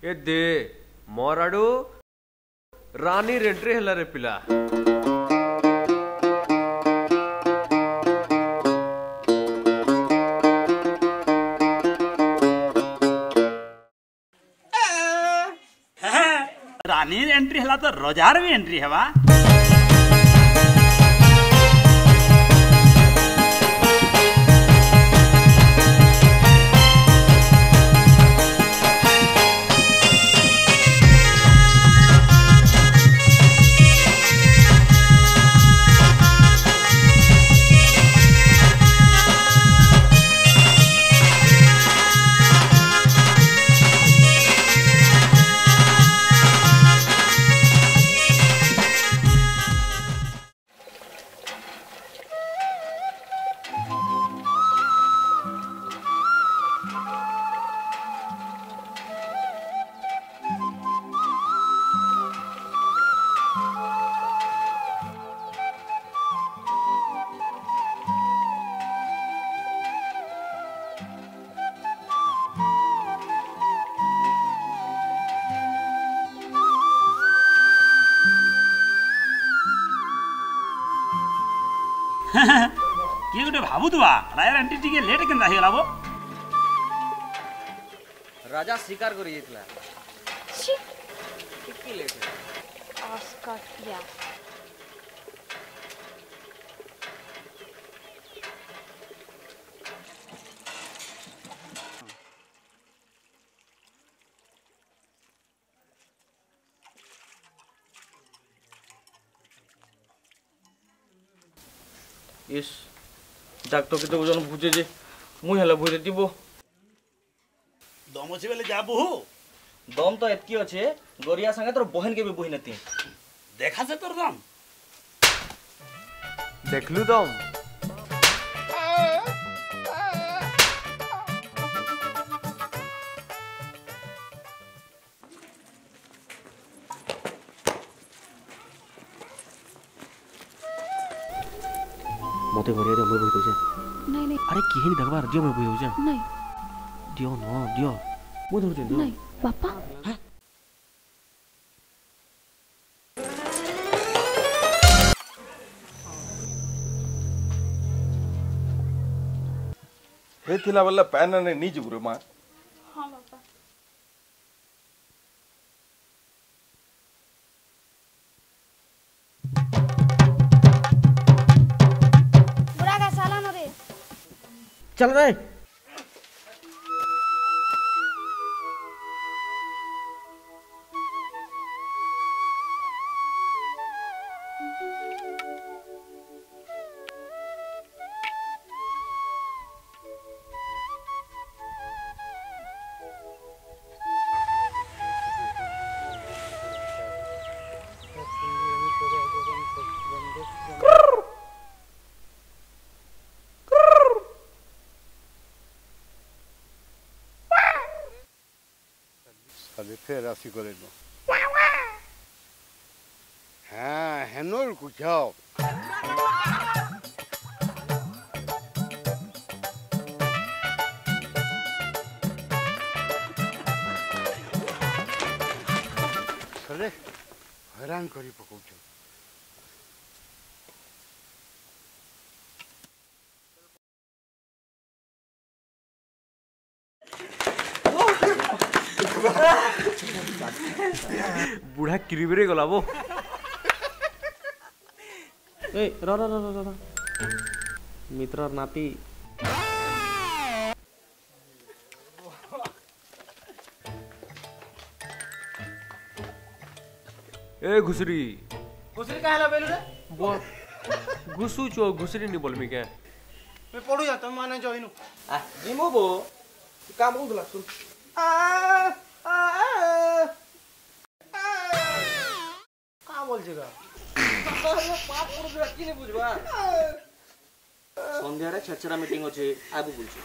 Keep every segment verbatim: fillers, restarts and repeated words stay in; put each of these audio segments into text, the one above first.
ए दे मोराडू रानी entry हला रे पिला रानी एंट्री हला तो रोजार भी एंट्री है वा किए गोटे भावुवा रायर एंट्री टिके लेट केनता हे गलाबो राजा शिकार करि जेतला छी कितनी लेट है आस्काटिया इस डॉक्टर के तो ओजन बुझे जे मुई हला बुझे दिबो दम अछि बेले जाबो दम तो एतकी अछि गोरिया संगे तोर बहन के भी बुझ नती देखा से तोर दम देखलू दम मते घरिया दे मैं बहि दउछे नहीं नहीं अरे केहनी देखबार दियो मैं बहि होजे नहीं दियो न दियो मो धरछे दियो नहीं पापा हे थिला वाला पैन ने नी जुगुरे मां हां पापा बुरा का साला न रे चल रे अरे फिर ऐसी करे लो हाँ हेनोर कुछ आओ चले हैरान करी पकोचो बुढ़ा किरिबरे गला वो ए र र र र मित्र नाती ए घुसरी घुसरी काहेला बेलु रे बो घुसु चो घुसरी नहीं बोलमी के मैं पढु जा तुम माने जइनु आ जिमो बो काम होगला सुन आ आ का बोल जेगा पाप कर दे कि नहीं बुझबा संध्या रे छछरा मीटिंग अछि आबु बोलछु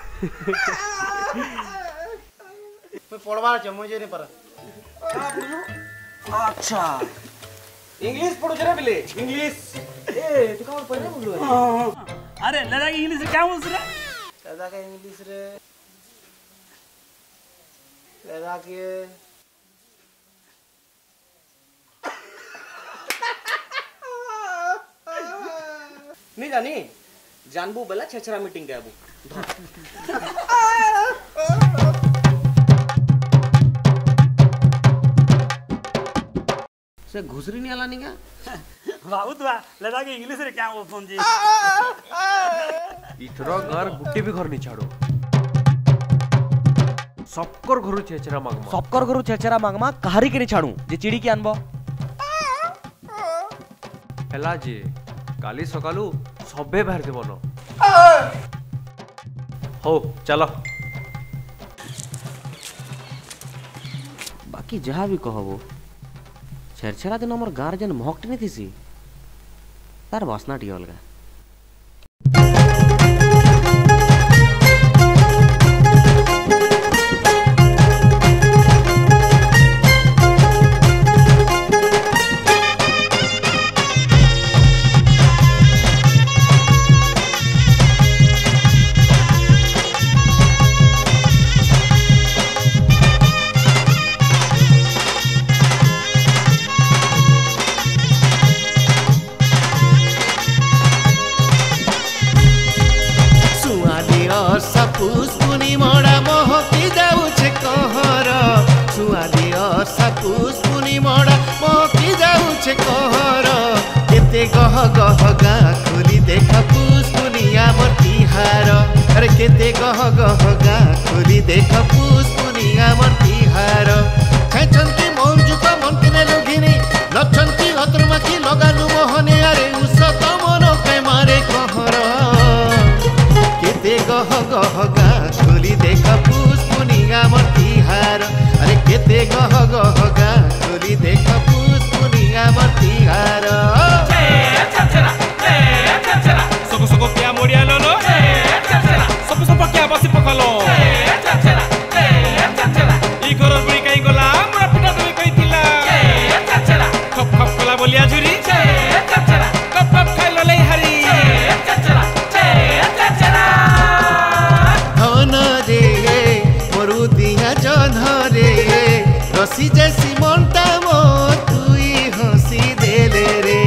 मैं पढवा छ मुझे नहीं परा का बोलू अच्छा इंग्लिश पढ़ो जरा बिले इंग्लिश ए तू का पढ़े बोलू अरे लड़ा के इंग्लिश क्या बोल रे लड़ा के इंग्लिश रे लड़ा के नहीं जानी जानबू बेला छेछरा मीटिंग गयाबू से घुसरी नहीं आला नहीं क्या बाबू तुआ लगा के इंग्लिश रे क्या बोल जी इथरो घर गुट्टी भी घर नहीं छाड़ो सबकर घरु छेचरा मागमा सबकर घरु छेचरा मागमा कहारी के नहीं छाड़ू जे चिड़ी के आनबो हेला जे काली सकालू सबे बाहर देबो न हो चलो बाकी जहाँ भी कहबो छेरछेरा दिन हमर गार्जियन महकटी नहीं थीसी तार वासना टी अलगा गह गह गा खोली देख पुष्पुनिया मतिहार अरे केते गह गह गा खोली देख पुष्पुनिया मतिहार छेचंती मौजुका मंतिने लोगिनी लक्षंती अत्रमाकी लगानु मोहने अरे उस तमन प्रेमारे कहर केते गह गह गा खोली देख पुष्पुनिया मतिहार अरे केते गह गह गा खोली देख पुष्पुनिया मतिहार Soko soko kya moria lolo Sopo sopo kya basi pokalo Igoro buri kai gola Mura pita tumi kai tila Khop khop kola bolia juri Khop khop khai lolai hari Dhana re moru diya jana re Rasi jaisi monta mo tui hasi dele re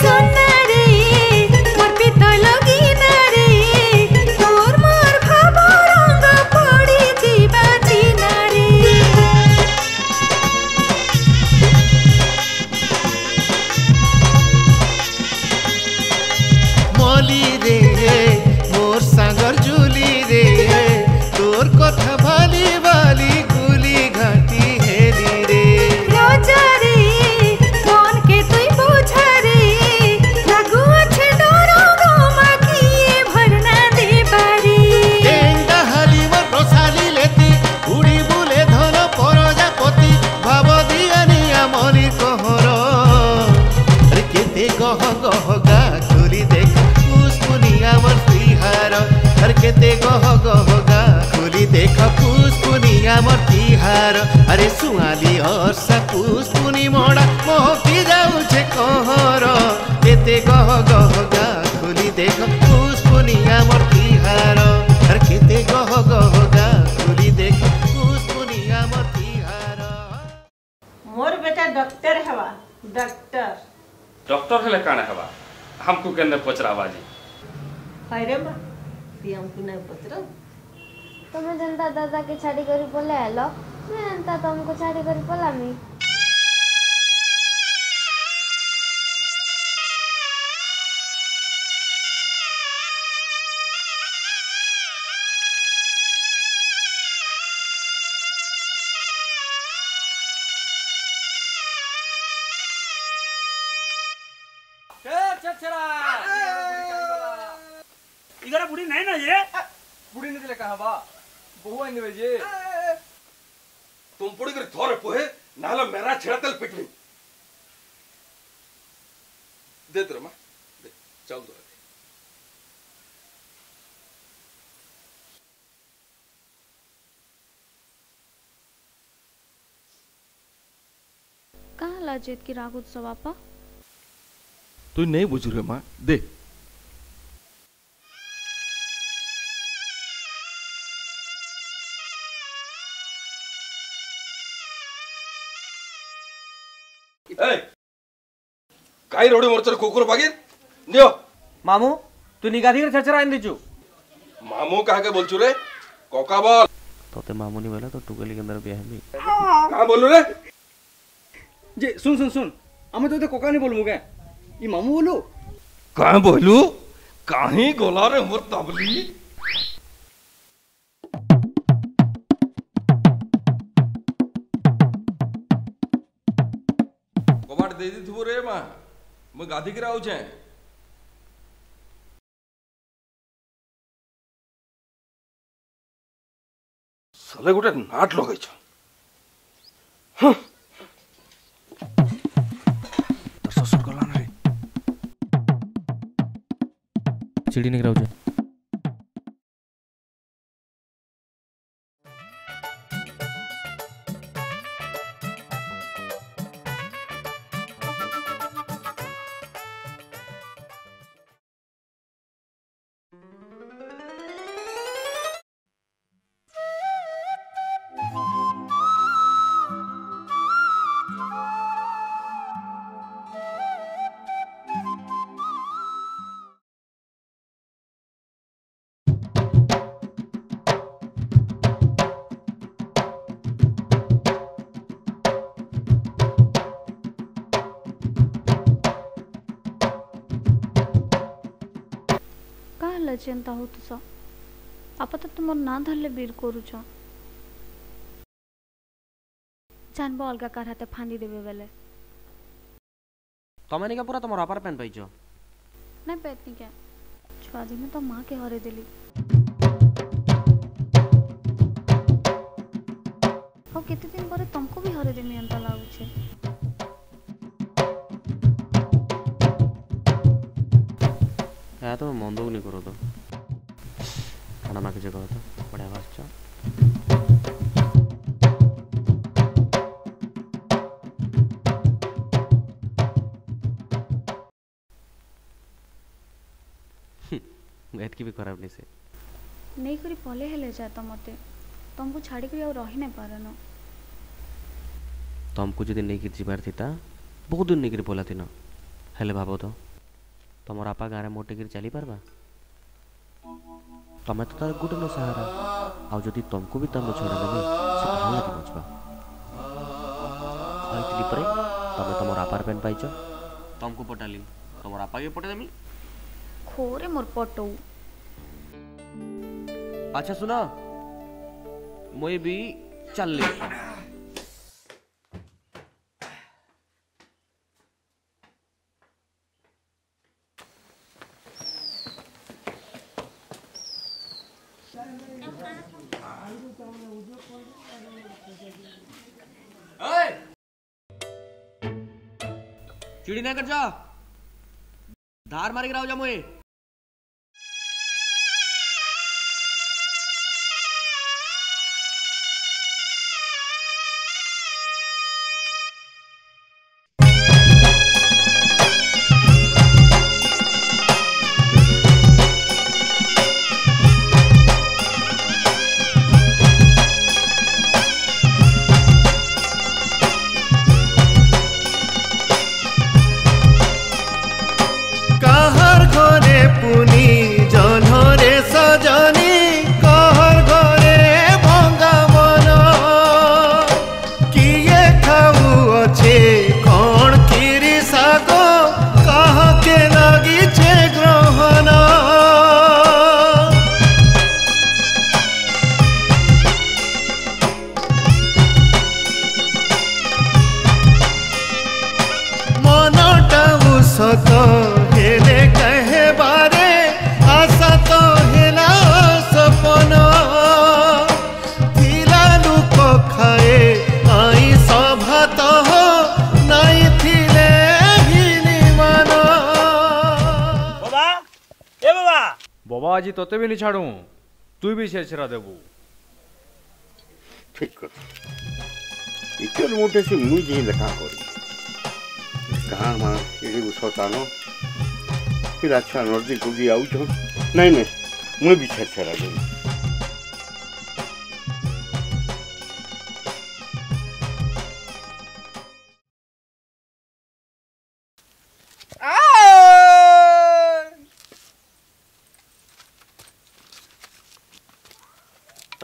केते गह गह गा खोली देख पुष्पुनिया मतिहार अरे सुआली हर्षा पुष्पुनी मोड़ा मोहकी जाऊछे कहर केते गह गह गा खोली देख पुष्पुनिया मतिहार अरे केते गह गह गा खोली देख पुष्पुनिया मतिहार मोर बेटा डॉक्टर हवा डॉक्टर डॉक्टर हेले काने हवा हमको केने पचरावा जी अरे मां हमको नहीं पचरा तुम जनता दादा के छाड़ी करी बोले हेलो मैं जनता तुमको छाड़ी करी बोला मी इगरा बुढ़ी नहीं ना ये बुढ़ी नहीं कहा बा बहु आएंगे वे ये तुम पुड़ी कर थोड़े पोहे नाला मेरा छेड़ा तल पिटनी दे दो माँ दे चल दो कहाँ लाजेत की राग उत्सव आपा तू नहीं बुझ रहे माँ दे काई रोडी मोर्चार कुकुर बागीर नियो मामू तू निगाधी कर छरछरा आइन दिचु मामू कहा के बोलचु रे कोका बोल तोते मामूनी बोला तो टुकली के अंदर ब्याह में कहां बोलू रे जे सुन सुन सुन आमे तोते कोका नहीं बोलमु के ई मामू बोलू कहां बोलू काहे गोला रे मोर तबली कबाट दे दी थु रे मां म गाधी के राउ छे साले गोटे नाट लगै छ ह तो ससुर गलान रे चिड़ी नहीं राउ छे चिंता हो तुसा आप तो तुम ना धरले बीर करूछ जानबो अलगा कार हाथे फांदी देबे बेले तमे निका पूरा तमर अपार पेन पाइछो नै पेतनी के छुआ दिन तो मां के हरे देली हो केते दिन परे तुमको भी हरे देमी अंत लागु छे या तो मंदो नहीं करो तो खाना माके जगह तो बढ़िया बात छ गैत की भी खराब नहीं से नहीं करी पले हेले जाता मते तुमको छाड़ी करी और रही नहीं पारनो तुमको जदी नहीं कि जीवार थिता बहुत दिन नहीं करी बोला थिना हेले भाबो तो तुम आपा गारे मोटे गिर चली पारबा तमें तो तार गुड न सहारा आउ जदी तुमको भी तम छोड़ा नबे से कहां लगे पहुंचबा आइतली परे तमे तमर आपार पेन पाइछो तुमको पटाली तमर आपा के पटे देमी खोरे मोर पटो अच्छा सुना मोय भी चल ले चिड़ी ना कर जा धार मारी गिराओ जा मोए आज तोते भी नहीं छाड़ू तू भी छेरछेरा देबू ठीक कर इतर मोटे से मुई जे लखा करी कहां मां एडी उसतानो फिर अच्छा नजदीक को भी आउ छो नहीं नहीं मुई भी छेरछेरा देबू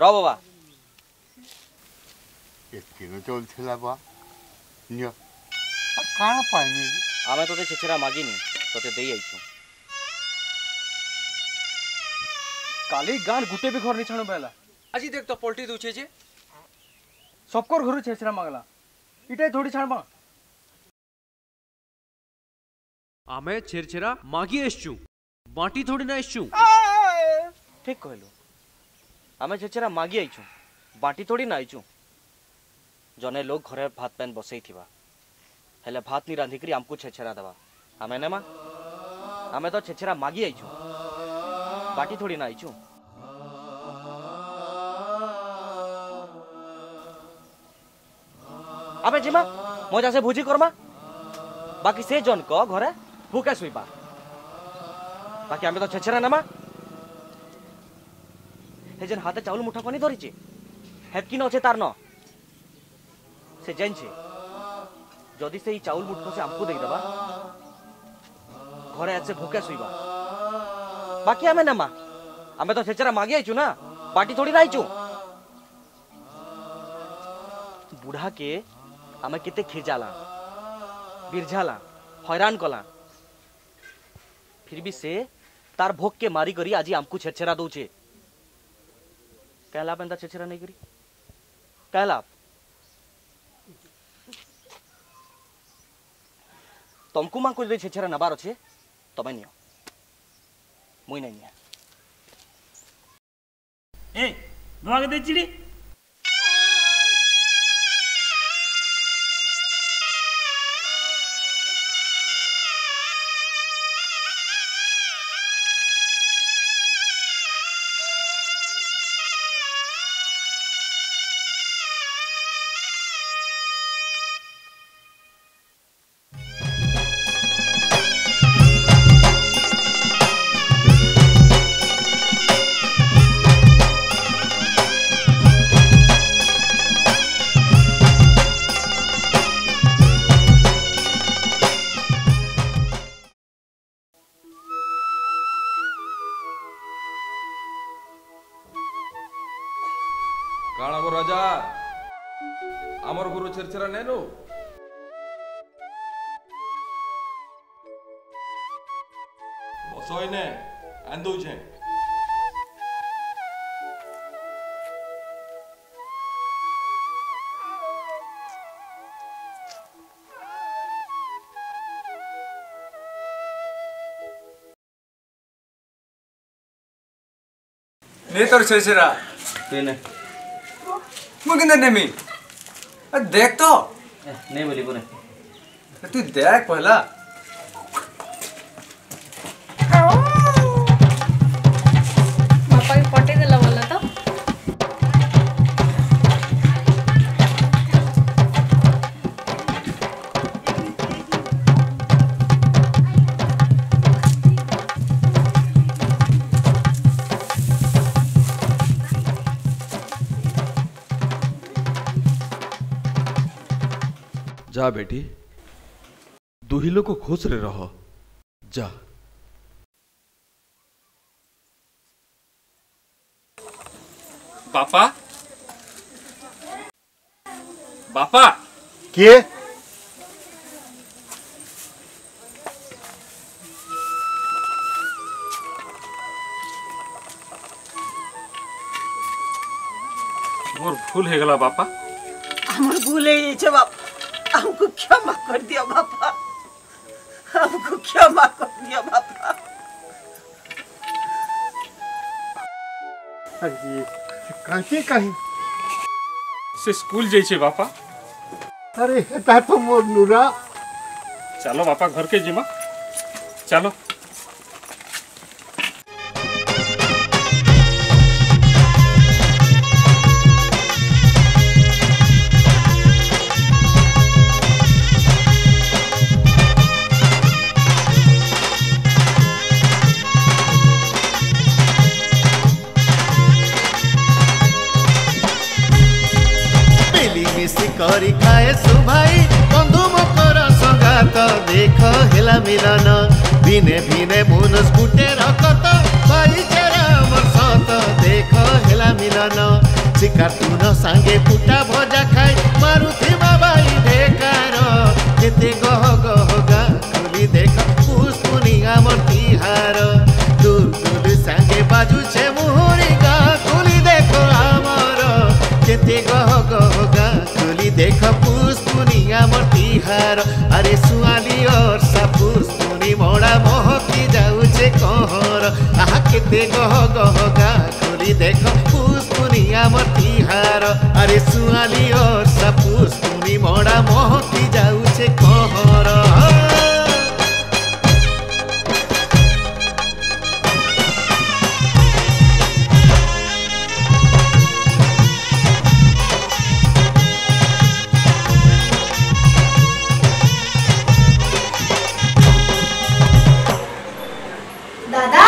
ର ବାବା ଏତିକି ଚଲଥିଲା ବା ନିଅ କାଣା ପାଇମି ଆମେ ତୋତେ ଛେଛେରା ମାଗିନି ତୋତେ ଦେଇ ଆଇଛୁ काली गान गुटे भी घर नहीं छाणु पहला आज देख तो पलटी दूचे जे सबकर घर छेछरा मांगला इटे थोड़ी छाणबा आमे छेरछेरा मागी एसचू बाटी थोड़ी ना एसचू ठीक कहलु आमे छेछरा मागी आइछु बाटी थोड़ी ना आइछु जने लोग घरे भात पैन बसई थिबा हेले भात नी रांधी करी हमको छेछरा दबा आमे ने मा आमे तो छेछरा मागी आइछु बाटी थोड़ी ना आइछु अबे जिमा मजा से भोजी करमा बाकी से जन को घरे भूखे सुइबा बाकी आमे तो छेछरा नमा हे जन हाथे चाउल मुठा कोनी धरिचे हेतकी न छे तार न से जन छे जदी से ई चाउल मुठा से हमको देई दबा घरे आसे भूखे सुइबा बाकी आमे नमा आमे तो छेछरा मागी आइछु ना बाटी थोड़ी ना आइछु बुढ़ा के आमे केते खिजाला बिरझाला हैरान कला फिर भी से तार भोग के मारी करी आज हमको छेछरा दउछे कहला बंदा छेछरा नहीं करी कहला तुमको मां को छेछरा नबार अच्छे तमे नियो मुई नहीं निया ए भाग दे चिड़ी काणा गो राजा आमर गुरु छेरछेरा नेनु बसोय ने आंदू छे ने तोर छेरछेरा तेने मु किंदे नेमी देख तो नहीं बोली बोले तू देख पहला बापा भी पटे देला बोला तो जा बेटी दुहिलो को खुश रे रहो जा बापा बापा के मोर भूल है गला बापा हमर भूल है छे बाप हमको क्षमा कर दिया बापा हमको क्षमा कर दिया बापा अरे काहे काहे से स्कूल जाई छे बापा अरे ता तो मोर नुरा चलो बापा घर के जिमा चलो करी खाए सुभाई बंधु मकर संगात देख हेला मिलन भिने भिने मुन स्कुटे रकत भाई चेरा मर सत देख हेला मिलन शिकार तुन सांगे फुटा भजा खाई मारुथिबा बाई ढेकार केते गह गह गाँ खोली देख पुष्पुनिया मोर तिहार दूर दूर सांगे बाजुछे मुहुरी गाँ खोली देखो आमर केते गह गह गाँ खोली देख पुष्पुनिया मोर तिहार अरे सुआली और सा पुष्पुनी मोड़ा महकी जाउछे कहर आहा केते गह गह गाँ खोली देख पुष्पुनिया मोर तिहार अरे सुआली और सा पुष्पुनी मोड़ा महकी जाउछे कहर दादा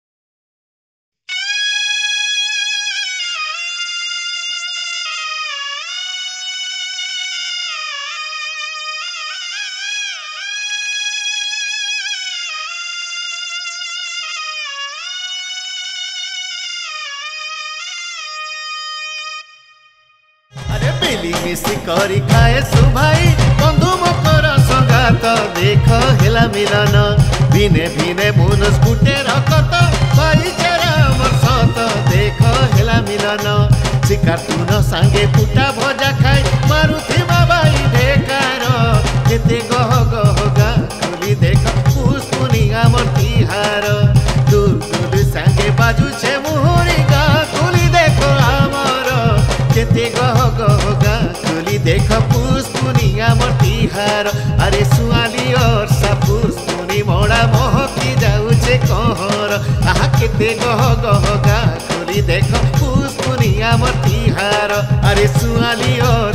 अरे बेली मिसी करी खाए सुभाई बंधु मकर संगात देख हेला मिलन भिने भिने मुनस गुटे रकत भाई चेरा मोर सत देख हेला मिलन शिकार तुन सांगे फुटा भजा खाई मारुथिबा बाई ढेकार केते गह गह गाँ खोली देख पुष्पुनिया मोर तिहार दूर दूर सांगे बाजुछे मुहुरी गाँ खोली देखो आमर केते गह गह गाँ खोली देख पुष्पुनिया मोर तिहार अरे सुआली और सा पुष्पुनी मोड़ा महकी जाउछे कहर आहा केते गह गह गाँ खोली देख पुष्पुनिया मोर तिहार अरे सुआली और